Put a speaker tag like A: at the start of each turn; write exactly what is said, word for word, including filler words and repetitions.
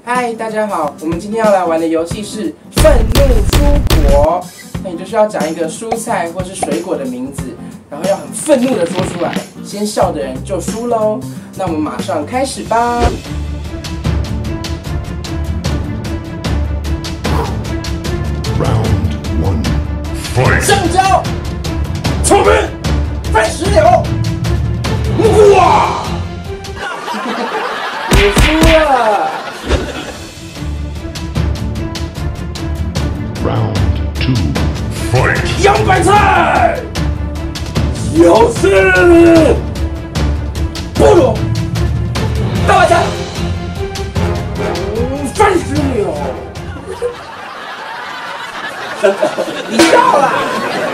A: 嗨，大家好，我们今天要来玩的游戏是愤怒蔬果。那你就是要讲一个蔬菜或是水果的名字，然后要很愤怒的说出来，先笑的人就输喽。那我们马上开始吧。
B: Round one, fight！
A: 香蕉、草莓、番石榴、木瓜。你输了。
B: Round two, fight！
A: 洋白菜、小吃、菠萝、大白菜、番石榴。你笑了。